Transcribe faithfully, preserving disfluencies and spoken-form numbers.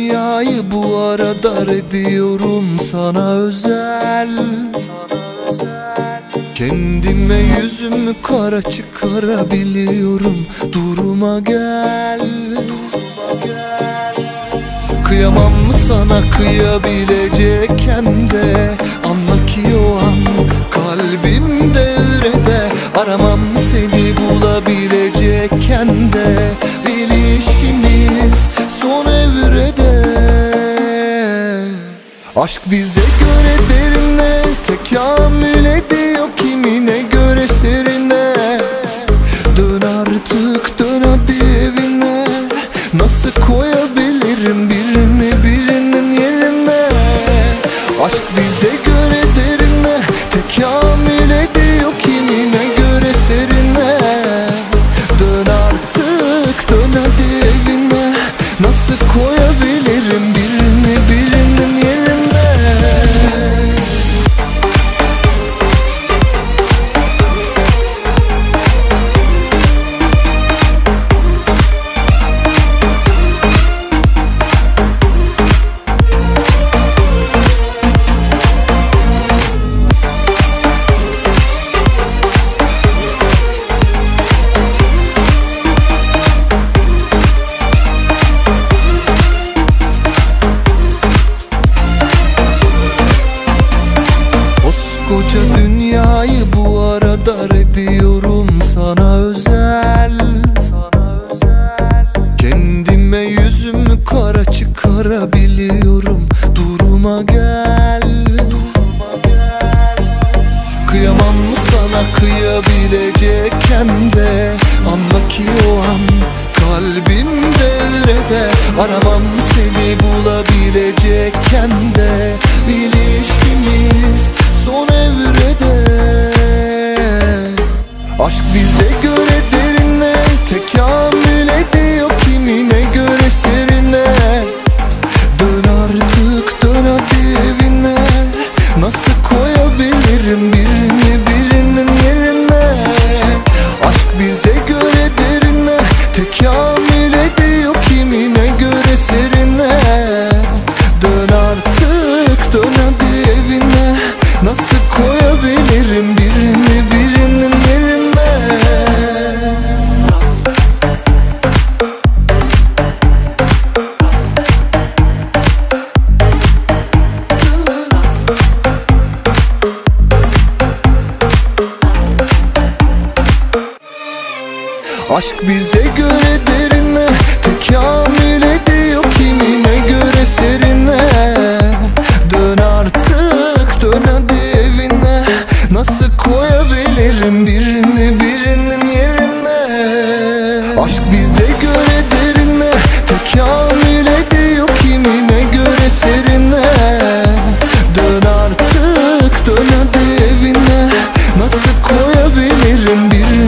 dünyayı bu ara dar ediyorum sana özel. Kendime yüzümü kara çıkarabiliyorum. Duruma gel. Kıyamam mı sana kıyabilecekken de, anla ki o an kalbim devrede. Aramam seni bulabilecekken de, ilişkimiz son evrede. Aşk bize göre derine, tekamül ediyor kimine göre serine. Dön artık dön hadi evine, nasıl koyabilirim birini birinin yerine. Aşk bize göre derine, tekamül ediyor kimine göre serine. Dön artık dön hadi evine, nasıl koyabilirim birini birinin yerine. Koca dünyayı bu ara dar ediyorum sana özel. Kendime yüzümü kara çıkarabiliyorum. Duruma gel. Kıyamam mı sana kıyabilecekken de, anla ki o an kalbim devrede. Aramam seni bulabilecekken de, ilişkimiz son evrede. Aşk bize göre derine, tekamül ediyor kimine göre serine. Dön artık dön hadi evine, nasıl koyabilirim birini birinin yerine. Aşk bize göre derine, tekamül ediyor kimine göre serine. Dön artık dön hadi evine, nasıl koyabilirim birini birinin yerine. Aşk bize göre derine, tekamül ediyor kimine göre serine. Dön artık dön hadi evine, nasıl koyabilirim birini birinin yerine. Aşk bize göre derine, tekamül ediyor kimine göre serine. Dön artık dön hadi evine, nasıl koyabilirim birini